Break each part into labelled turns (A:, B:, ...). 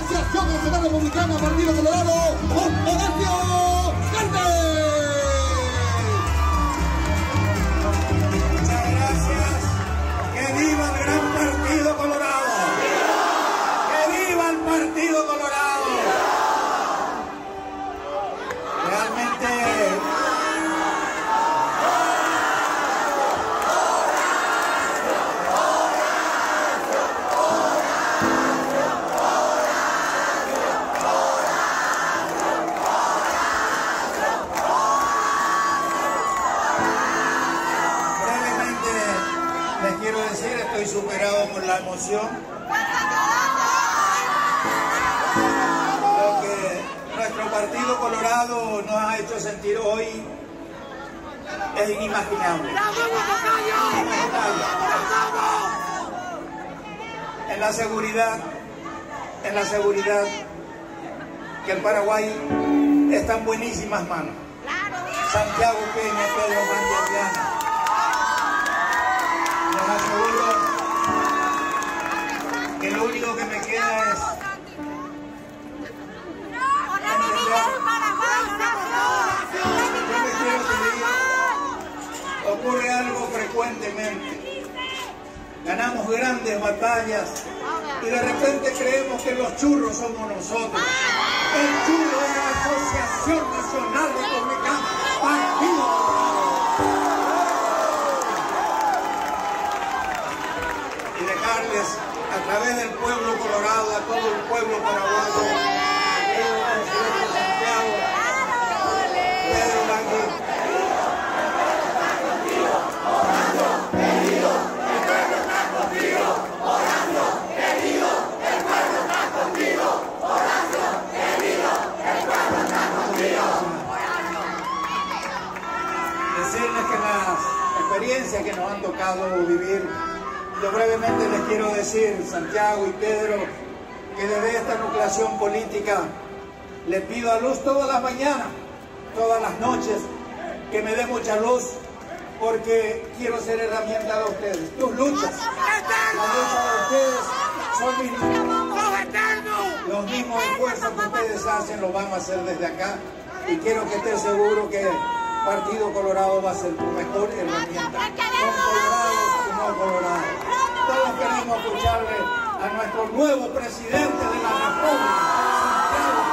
A: Asociación Nacional Republicana, Partido Colorado, Horacio Cartes.
B: Muchas gracias. ¡Que viva el gran Partido Colorado! ¡Que viva el Partido Colorado! Realmente... Estoy superado por la emoción. Lo que nuestro Partido Colorado nos ha hecho sentir hoy es inimaginable. En la seguridad que el Paraguay está en buenísimas manos. Santiago Peña, Pedro Mandiana. Les aseguro que lo único que me queda es ocurre algo frecuentemente. Ganamos grandes batallas y de repente creemos que los churros somos nosotros. El churro es la Asociación Nacional Republicana, Partido. A través del pueblo colorado, a todo el pueblo paraguayo, el presidente Santiago, Pedro Langui. Decirles que las experiencias que nos han tocado vivir, yo brevemente les quiero decir, Santiago y Pedro, que desde esta nucleación política le pido a luz todas las mañanas, todas las noches, que me dé mucha luz, porque quiero ser herramienta de ustedes. Tus luchas, las luchas de ustedes son mis luchas. Los mismos esfuerzos que ustedes hacen los van a hacer desde acá, y quiero que estés seguro que Partido Colorado va a ser tu mejor herramienta. Con colorados y no colorados. Todos queremos escucharle a nuestro nuevo presidente de la República, Santiago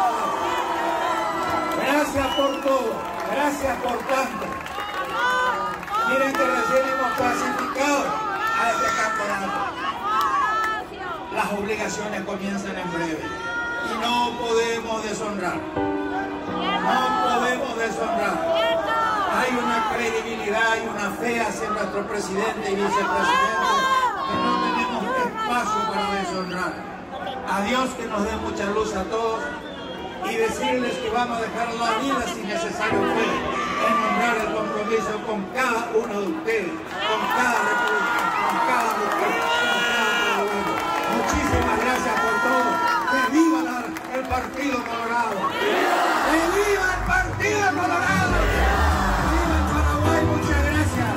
B: Peña. Gracias por todo, gracias por tanto. Miren que recién hemos clasificado a este campeonato. Las obligaciones comienzan en breve y no podemos deshonrar. No podemos deshonrar. Hay una credibilidad y una fe hacia nuestro presidente y vicepresidente que no tenemos espacio para deshonrar. A Dios que nos dé mucha luz a todos y decirles que vamos a dejar la vida si necesario fue en honrar el compromiso con cada uno de ustedes, con cada república, con cada mujer, con cada pueblo. Muchísimas gracias por todo. Que viva el Partido Colorado. ¡Que viva el Partido Colorado! ¡Viva el Paraguay! Muchas gracias.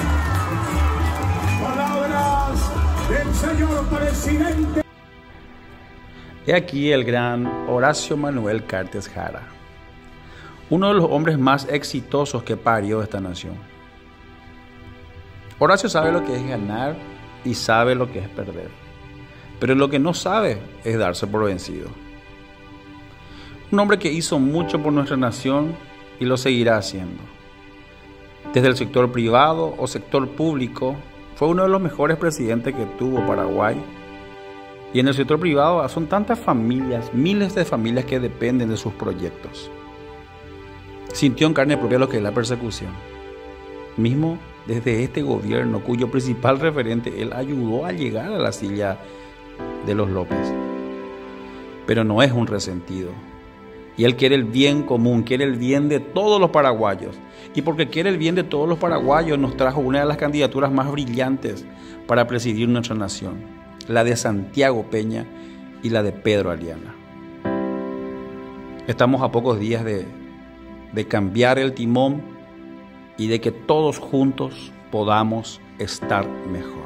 B: Palabras del señor presidente.
C: He aquí el gran Horacio Manuel Cartes Jara, uno de los hombres más exitosos que parió esta nación. Horacio sabe lo que es ganar y sabe lo que es perder, pero lo que no sabe es darse por vencido. Un hombre que hizo mucho por nuestra nación y lo seguirá haciendo. Desde el sector privado o sector público, fue uno de los mejores presidentes que tuvo Paraguay. Y en el sector privado son tantas familias, miles de familias que dependen de sus proyectos. Sintió en carne propia lo que es la persecución. Mismo desde este gobierno, cuyo principal referente él ayudó a llegar a la silla de los López. Pero no es un resentido. Y él quiere el bien común, quiere el bien de todos los paraguayos. Y porque quiere el bien de todos los paraguayos, nos trajo una de las candidaturas más brillantes para presidir nuestra nación. La de Santiago Peña y la de Pedro Aliana. Estamos a pocos días de cambiar el timón y de que todos juntos podamos estar mejor.